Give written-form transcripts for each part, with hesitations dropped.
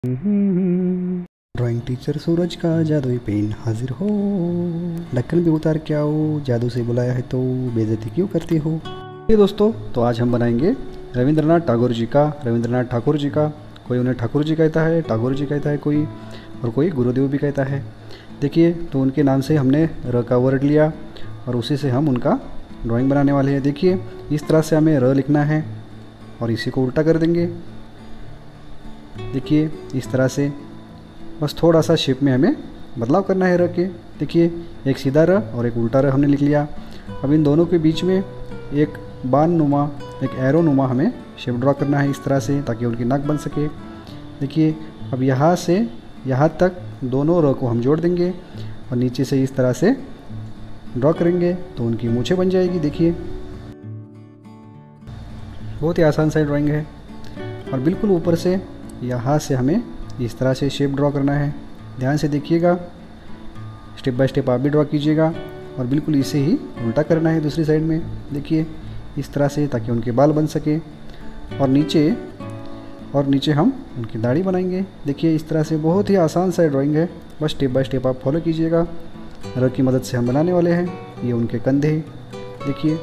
Drawing teacher सूरज का जादुई pen हाजिर हो, ढक्कन भी उतार के आओ, जादू से बुलाया है तो बेइज्जती क्यों करती हो। ये दोस्तों, तो आज हम बनाएंगे रविंद्रनाथ टैगोर जी का, रविंद्रनाथ ठाकुर जी का। कोई उन्हें ठाकुर जी कहता है, टैगोर जी कहता है कोई, और कोई गुरुदेव भी कहता है। देखिए, तो उनके नाम से हमने र का वर्ड लिया और उसी से हम उनका ड्राइंग बनाने वाले हैं। देखिए, इस तरह से हमें र लिखना है और इसी को उल्टा कर देंगे। देखिए, इस तरह से बस थोड़ा सा शेप में हमें बदलाव करना है र के। देखिए, एक सीधा र और एक उल्टा र हमने लिख लिया। अब इन दोनों के बीच में एक बाण नुमा, एक एरो नुमा हमें शेप ड्रॉ करना है इस तरह से, ताकि उनकी नाक बन सके। देखिए, अब यहाँ से यहाँ तक दोनों र को हम जोड़ देंगे और नीचे से इस तरह से ड्रॉ करेंगे तो उनकी मूछें बन जाएगी। देखिए, बहुत ही आसान सा ड्राइंग है। और बिल्कुल ऊपर से यहाँ से हमें इस तरह से शेप ड्रॉ करना है। ध्यान से देखिएगा, स्टेप बाय स्टेप आप भी ड्रॉ कीजिएगा और बिल्कुल इसे ही उल्टा करना है दूसरी साइड में। देखिए, इस तरह से, ताकि उनके बाल बन सके। और नीचे हम उनकी दाढ़ी बनाएंगे। देखिए, इस तरह से बहुत ही आसान सा ड्राइंग है, बस स्टेप बाय स्टेप आप फॉलो कीजिएगा। र की मदद से हम बनाने वाले हैं। ये उनके कंधे, देखिए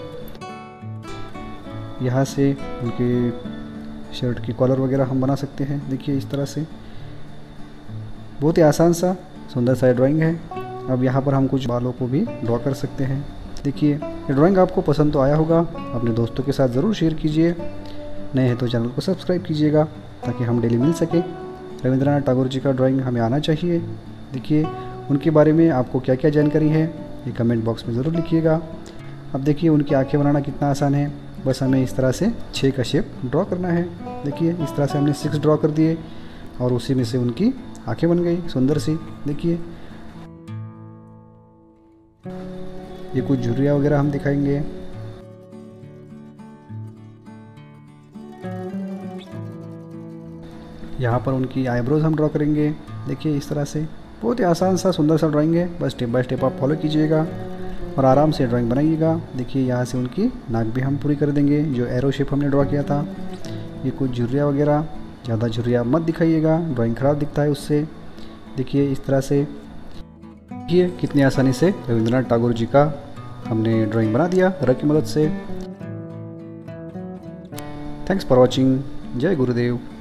यहाँ से उनके शर्ट की कॉलर वगैरह हम बना सकते हैं। देखिए, इस तरह से बहुत ही आसान सा सुंदर सा ड्राइंग है। अब यहाँ पर हम कुछ बालों को भी ड्रॉ कर सकते हैं। देखिए, ये ड्राइंग आपको पसंद तो आया होगा, अपने दोस्तों के साथ ज़रूर शेयर कीजिए। नए हैं तो चैनल को सब्सक्राइब कीजिएगा ताकि हम डेली मिल सके। रविंद्रनाथ टैगोर जी का ड्राइंग हमें आना चाहिए। देखिए, उनके बारे में आपको क्या क्या जानकारी है ये कमेंट बॉक्स में ज़रूर लिखिएगा। अब देखिए, उनकी आँखें बनाना कितना आसान है। बस हमें इस तरह से 6 का शेप ड्रॉ करना है। देखिए, इस तरह से हमने 6 ड्रॉ कर दिए और उसी में से उनकी आँखें बन गई सुंदर सी। देखिए, ये कुछ झुर्रियाँ वगैरह हम दिखाएंगे। यहाँ पर उनकी आईब्रोज हम ड्रॉ करेंगे। देखिए, इस तरह से बहुत ही आसान सा सुंदर सा ड्राइंग है। बस स्टेप बाय स्टेप आप फॉलो कीजिएगा और आराम से ड्राइंग बनाइएगा। देखिए, यहाँ से उनकी नाक भी हम पूरी कर देंगे, जो एरो शेप हमने ड्रॉ किया था। ये कुछ झुर्रियाँ वगैरह, ज़्यादा झुर्रियाँ मत दिखाइएगा, ड्राइंग ख़राब दिखता है उससे। देखिए, इस तरह से देखिए कितनी आसानी से रविंद्रनाथ टैगोर जी का हमने ड्राइंग बना दिया र की मदद से। Thanks for watching. जय गुरुदेव।